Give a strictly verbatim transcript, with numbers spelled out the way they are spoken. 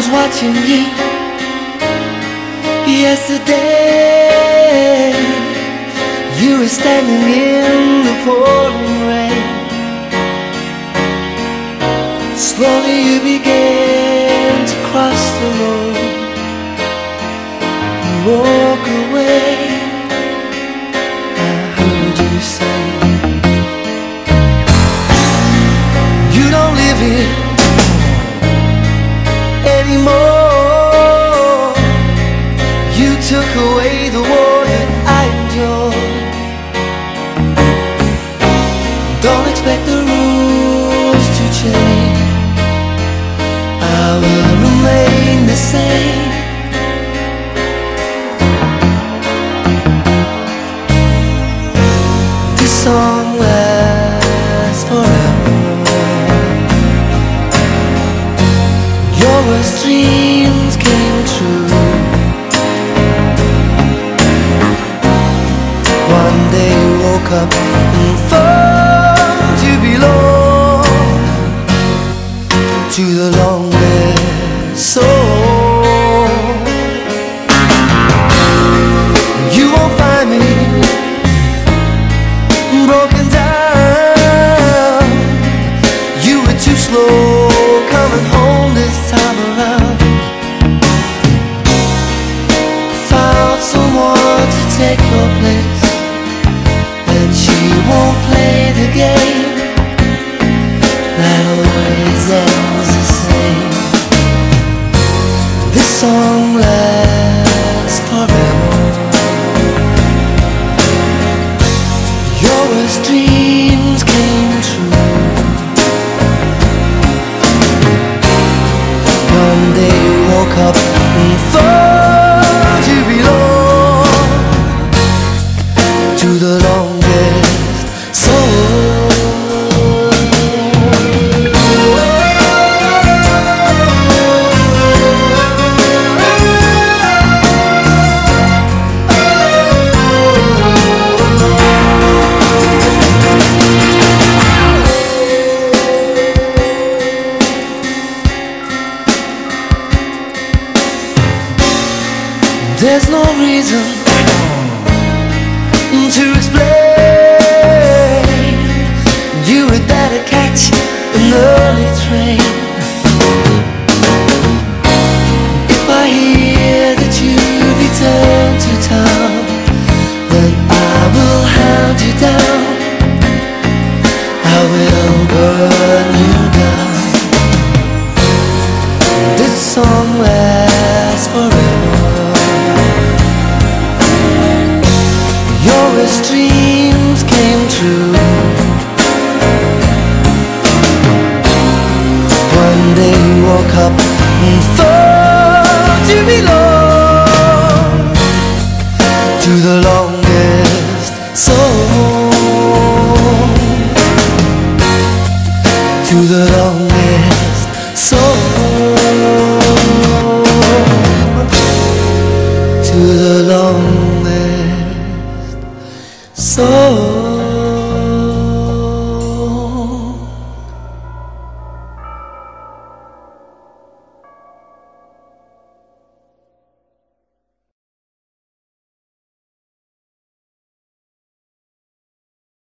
was watching you yesterday. You were standing in the pouring rain. Slowly you began to cross the road and walk away. I heard you say you don't live here anymore. You took away the war that I enjoyed. Don't expect the rules to change. I will remain the same. This song lasts forever. Your worst dreams came true. One day you woke up and thought you belong to the longest soul. You won't find me broken down. You were too slow coming home this time around. Found someone to take your place, and she won't play the game that always ends the same. This song lasts forever. Your worst dreams came true. One day you woke up and thought you belonged to the longest soul. There's no reason to explain. You had better catch an early train. If I hear that you return to town, then I will hound you down. I will burn you down. This song lasts forever. Your worst dreams came true. One day you woke up and thought you belonged to the longest soul. To the longest soul. To the longest soul.